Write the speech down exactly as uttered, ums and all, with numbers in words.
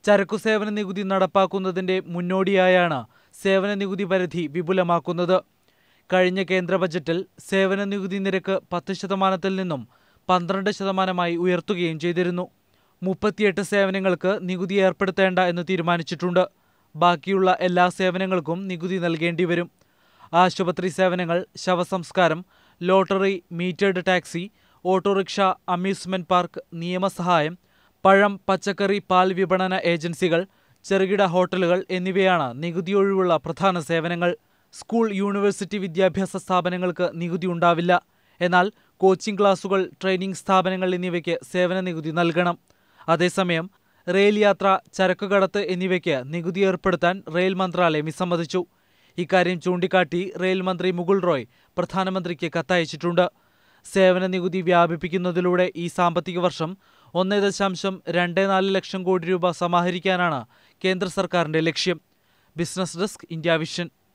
ചരക്കുസേവന നികുതി നടപ്പാക്കുന്നതിന്റെ മുന്നോടിയായാണ് സേവന നികുതി പരിധി വിപുലമാക്കുന്നത്. കഴിഞ്ഞ കേന്ദ്ര ബജറ്റിൽ സേവന നികുതി നിരക്ക് പത്ത് ശതമാനത്തിൽ നിന്നും പന്ത്രണ്ട് ശതമാനമായി ഉയർത്തുകയും ചെയ്തിരുന്നു. മുപ്പത്തിയെട്ട് സേവനങ്ങൾക്ക് നികുതി ഏർപ്പെടുത്തേണ്ട എന്ന് തീരുമാനിച്ചിട്ടുണ്ട്. ബാക്കിയുള്ള എല്ലാ സേവനങ്ങൾക്കും നികുതി നൽകേണ്ടി വരും. ആശുപത്രി സേവനങ്ങൾ, ശവസംസ്കാരം, lottery, metered taxi, autorickshaw, amusement park, നിയമസഹായം, പഴം, പച്ചക്കറി, പാൽ വിപണന ഏജൻസികൾ, ചെറുകിട ഹോട്ടലുകൾ എന്നിവയാണ് നികുതി ഒഴിവുള്ള പ്രധാന സേവനങ്ങൾ. സ്കൂൾ, യൂണിവേഴ്സിറ്റി വിദ്യാഭ്യാസ സ്ഥാപനങ്ങൾക്ക് നികുതി ഉണ്ടാവില്ല. എന്നാൽ കോച്ചിംഗ് ക്ലാസുകൾ, ട്രെയിനിംഗ് സ്ഥാപനങ്ങൾ എന്നിവയ്ക്ക് സേവന നികുതി നൽകണം. അതേസമയം റെയിൽ യാത്ര, ചരക്കുകടത്ത് എന്നിവയ്ക്ക് നികുതി ഏർപ്പെടുത്താൻ റെയിൽ മന്ത്രാലയം വിസമ്മതിച്ചു. ഇക്കാര്യം ചൂണ്ടിക്കാട്ടി റെയിൽ മന്ത്രി മുകുൾ റോയ് പ്രധാനമന്ത്രിക്ക് കത്തയച്ചിട്ടുണ്ട്. സേവന നികുതി വ്യാപിപ്പിക്കുന്നതിലൂടെ ഈ സാമ്പത്തിക വർഷം ഒന്ന് ദശാംശം രണ്ട് നാല് ലക്ഷം കോടി രൂപ സമാഹരിക്കാനാണ് കേന്ദ്ര സർക്കാരിന്റെ ലക്ഷ്യം. Business desk, India vision.